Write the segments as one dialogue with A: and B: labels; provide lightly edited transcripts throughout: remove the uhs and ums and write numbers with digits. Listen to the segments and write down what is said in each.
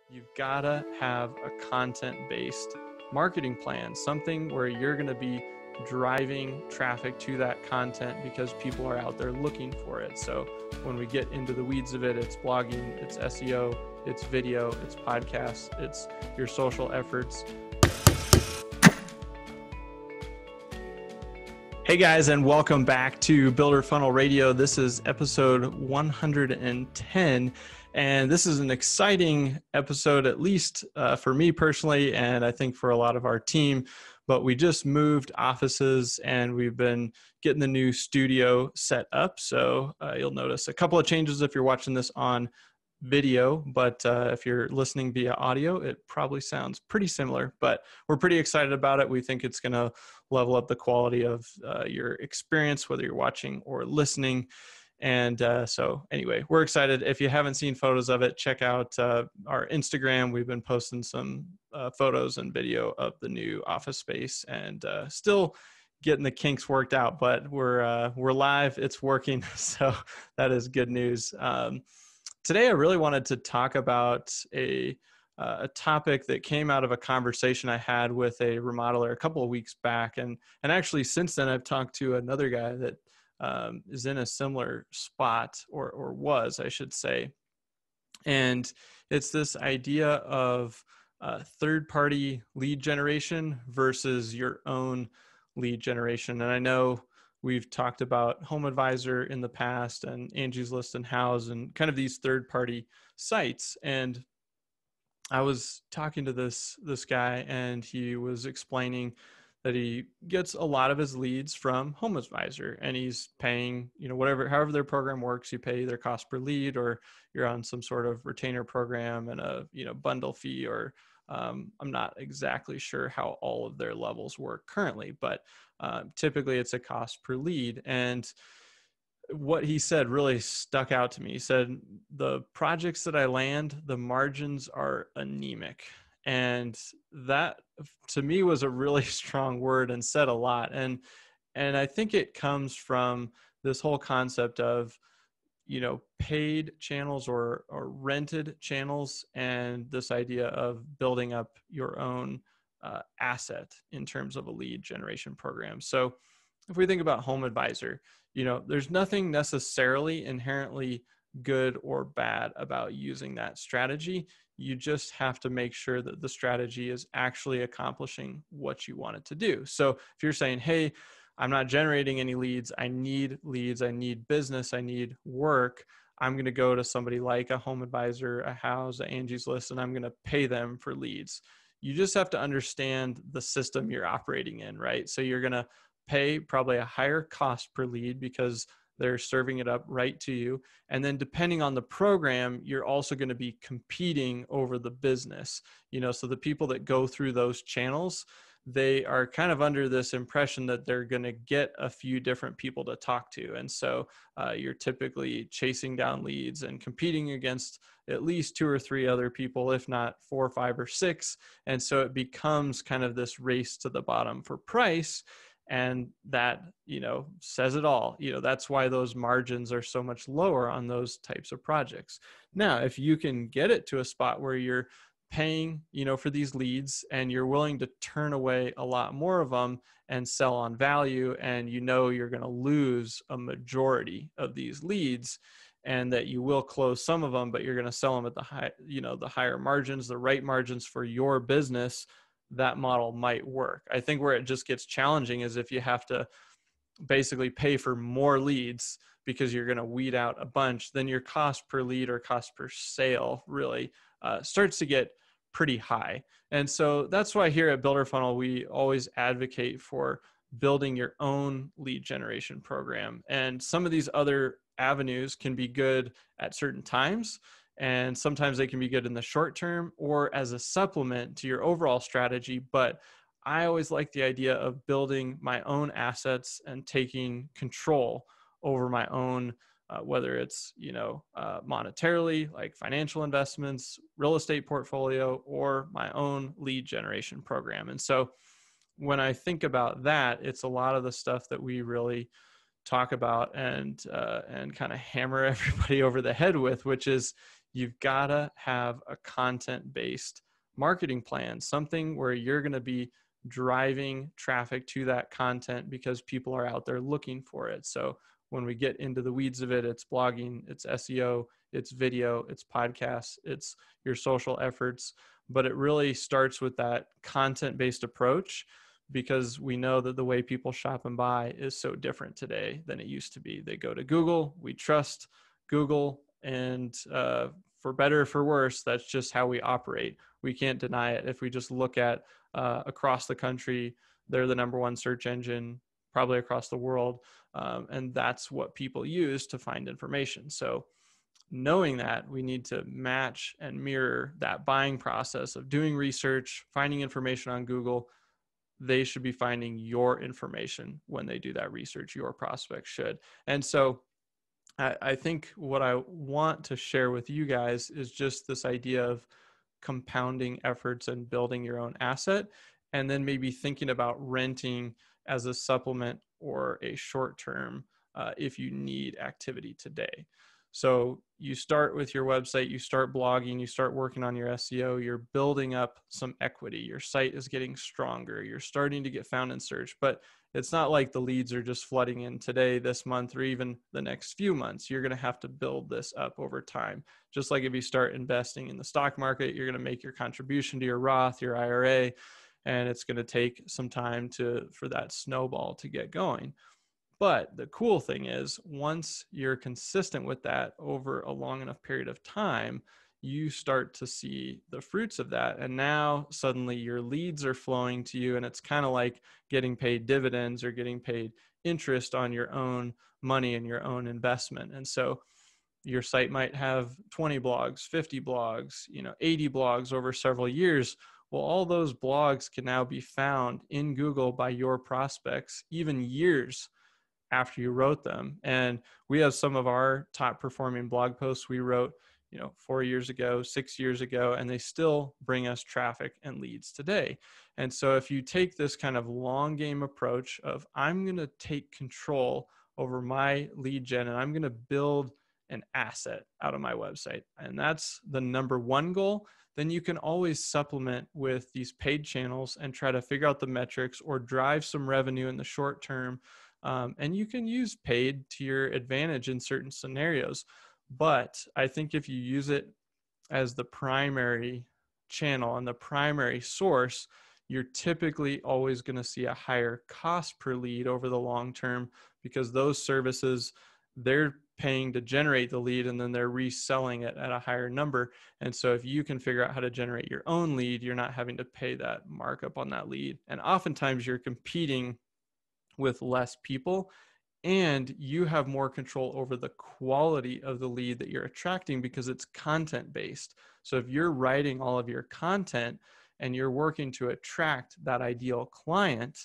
A: you've got to have a content-based marketing plan, something where you're going to be driving traffic to that content because people are out there looking for it. So when we get into the weeds of it, it's blogging, it's SEO, it's video, it's podcasts, it's your social efforts. Hey guys, and welcome back to Builder Funnel Radio. This is episode 110, and this is an exciting episode, at least for me personally, and I think for a lot of our team. But we just moved offices, and we've been getting the new studio set up. So you'll notice a couple of changes if you're watching this on video, but if you're listening via audio, it probably sounds pretty similar, but we're pretty excited about it. We think it's going to level up the quality of your experience, whether you're watching or listening. And so anyway, we're excited. If you haven't seen photos of it, check out our Instagram. We've been posting some photos and video of the new office space, and still getting the kinks worked out, but we're live, it's working. So that is good news. Today, I really wanted to talk about a topic that came out of a conversation I had with a remodeler a couple of weeks back. And actually, since then, I've talked to another guy that is in a similar spot, or was, I should say. And it's this idea of third-party lead generation versus your own lead generation. And I know we've talked about Home Advisor in the past, and Angie's List and House, and kind of these third-party sites. And I was talking to this guy, and he was explaining that he gets a lot of his leads from Home Advisor, and he's paying, however their program works, you pay either cost per lead, or you're on some sort of retainer program and a bundle fee, or I'm not exactly sure how all of their levels work currently, but typically it's a cost per lead. And what he said really stuck out to me. He said, the projects that I land, the margins are anemic. And that to me was a really strong word and said a lot. And I think it comes from this whole concept of paid channels or rented channels, and this idea of building up your own asset in terms of a lead generation program. So if we think about Home Advisor, there's nothing necessarily inherently good or bad about using that strategy. You just have to make sure that the strategy is actually accomplishing what you want it to do. So if you're saying, hey, I'm not generating any leads, I need leads, I need business, I need work, I'm going to go to somebody like a Home Advisor, a House, a Angie's List, and I'm going to pay them for leads. You just have to understand the system you're operating in, right? So you're going to pay probably a higher cost per lead because they're serving it up right to you. And then depending on the program, you're also going to be competing over the business. So the people that go through those channels, they are kind of under this impression that they're going to get a few different people to talk to. And so you're typically chasing down leads and competing against at least 2 or 3 other people, if not 4 or 5 or 6. And so it becomes kind of this race to the bottom for price. And that, says it all. That's why those margins are so much lower on those types of projects. Now, if you can get it to a spot where you're paying, for these leads, and you're willing to turn away a lot more of them and sell on value, and you're going to lose a majority of these leads, and that you will close some of them, but you're going to sell them at the higher margins, the right margins for your business, that model might work. I think where it just gets challenging is if you have to basically pay for more leads because you're going to weed out a bunch, then your cost per lead or cost per sale really starts to get pretty high. And so that's why here at Builder Funnel, we always advocate for building your own lead generation program. And some of these other avenues can be good at certain times, and sometimes they can be good in the short term or as a supplement to your overall strategy. But I always like the idea of building my own assets and taking control over my own, whether it's, monetarily, like financial investments, real estate portfolio, or my own lead generation program. And so when I think about that, it's a lot of the stuff that we really talk about and kind of hammer everybody over the head with, which is, you've got to have a content-based marketing plan, something where you're going to be driving traffic to that content because people are out there looking for it. So when we get into the weeds of it, it's blogging, it's SEO, it's video, it's podcasts, it's your social efforts. But it really starts with that content-based approach, because we know that the way people shop and buy is so different today than it used to be. They go to Google, we trust Google, and for better or for worse, that's just how we operate. We can't deny it. If we just look at across the country, they're the number one search engine probably across the world, and that's what people use to find information. So knowing that, we need to match and mirror that buying process of doing research, finding information on Google. They should be finding your information when they do that research. Your prospects should. And so I think what I want to share with you guys is just this idea of compounding efforts and building your own asset, and then maybe thinking about renting as a supplement or a short term if you need activity today. So you start with your website, you start blogging, you start working on your SEO, you're building up some equity. Your site is getting stronger. You're starting to get found in search, but it's not like the leads are just flooding in today, this month, or even the next few months. You're going to have to build this up over time. Just like if you start investing in the stock market, you're going to make your contribution to your Roth, your IRA, and it's going to take some time for that snowball to get going. But the cool thing is, once you're consistent with that over a long enough period of time, you start to see the fruits of that. And now suddenly your leads are flowing to you, and it's kind of like getting paid dividends or getting paid interest on your own money and your own investment. And so your site might have 20 blogs, 50 blogs, 80 blogs over several years. Well, all those blogs can now be found in Google by your prospects, even years after you wrote them. And we have some of our top performing blog posts we wrote 4 years ago, 6 years ago, and they still bring us traffic and leads today. And so if you take this kind of long game approach of, I'm going to take control over my lead gen and I'm going to build an asset out of my website, and that's the number one goal, then you can always supplement with these paid channels and try to figure out the metrics or drive some revenue in the short term. And you can use paid to your advantage in certain scenarios. But I think if you use it as the primary channel and the primary source, you're typically always going to see a higher cost per lead over the long term, because those services, they're paying to generate the lead and then they're reselling it at a higher number. And so if you can figure out how to generate your own lead, you're not having to pay that markup on that lead. And oftentimes you're competing with less people, and you have more control over the quality of the lead that you're attracting because it's content based. So if you're writing all of your content and you're working to attract that ideal client,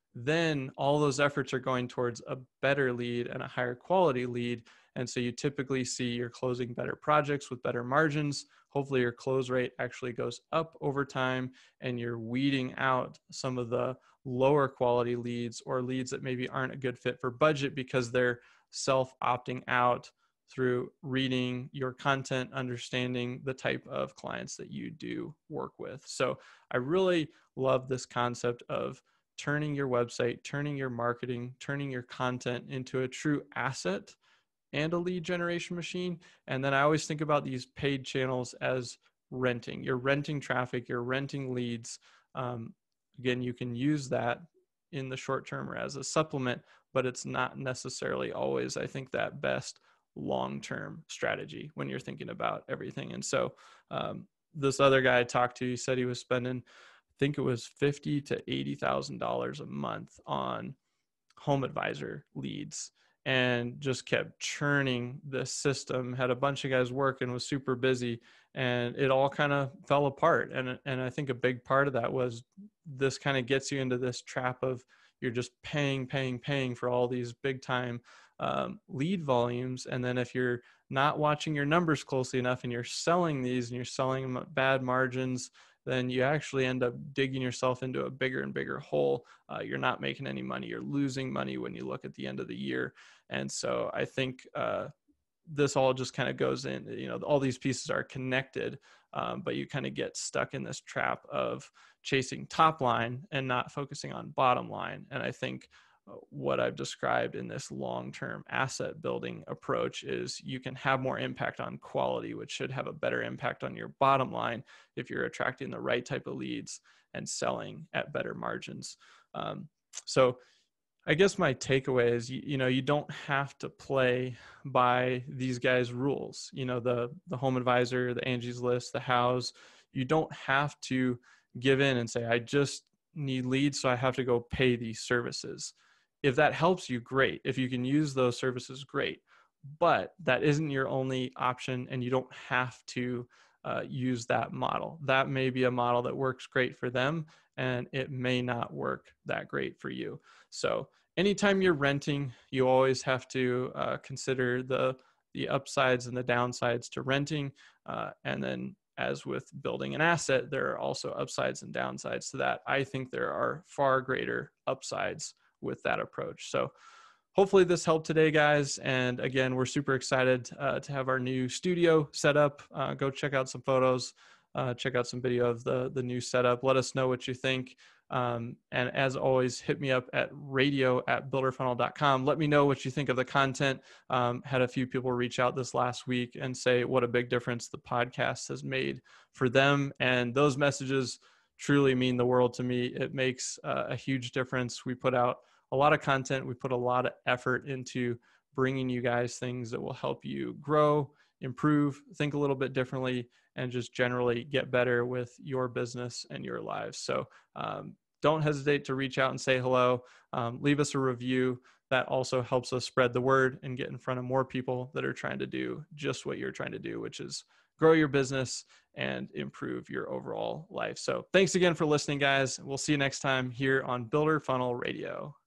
A: then all those efforts are going towards a better lead and a higher quality lead. And so you typically see you're closing better projects with better margins. Hopefully your close rate actually goes up over time, and you're weeding out some of the lower quality leads or leads that maybe aren't a good fit for budget because they're self-opting out through reading your content, understanding the type of clients that you do work with. So I really love this concept of turning your website, turning your marketing, turning your content into a true asset and a lead generation machine. And then I always think about these paid channels as renting. You're renting traffic, you're renting leads. Again, you can use that in the short term or as a supplement, but it's not necessarily always, I think, that best long-term strategy when you're thinking about everything. And so this other guy I talked to, he said he was spending, I think it was $50,000 to $80,000 a month on Home Advisor leads, and just kept churning the system, had a bunch of guys working, was super busy, and it all kind of fell apart. And I think a big part of that was this kind of gets you into this trap of you're just paying for all these big time lead volumes. And then if you're not watching your numbers closely enough and you're selling these and you're selling them at bad margins, then you actually end up digging yourself into a bigger and bigger hole. You're not making any money. You're losing money when you look at the end of the year. And so I think this all just kind of goes in, all these pieces are connected, but you kind of get stuck in this trap of chasing top line and not focusing on bottom line. And I think what I've described in this long-term asset building approach is you can have more impact on quality, which should have a better impact on your bottom line if you're attracting the right type of leads and selling at better margins. So I guess my takeaway is, you don't have to play by these guys' rules, the Home Advisor, the Angie's List, the Hows. You don't have to give in and say, I just need leads, so I have to go pay these services. If that helps you, great. If you can use those services, great. But that isn't your only option, and you don't have to use that model. That may be a model that works great for them, and it may not work that great for you. So anytime you're renting, you always have to consider the upsides and the downsides to renting. And then as with building an asset, there are also upsides and downsides to that. I think there are far greater upsides with that approach. So hopefully this helped today, guys. And again, we're super excited to have our new studio set up. Go check out some photos, check out some video of the new setup. Let us know what you think. And as always, hit me up at radio@builderfunnel.com. Let me know what you think of the content. Had a few people reach out this last week and say what a big difference the podcast has made for them. And those messages truly mean the world to me. It makes a huge difference. We put out a lot of content. We put a lot of effort into bringing you guys things that will help you grow, improve, think a little bit differently, and just generally get better with your business and your lives. So don't hesitate to reach out and say hello. Leave us a review. That also helps us spread the word and get in front of more people that are trying to do just what you're trying to do, which is grow your business and improve your overall life. So thanks again for listening, guys. We'll see you next time here on Builder Funnel Radio.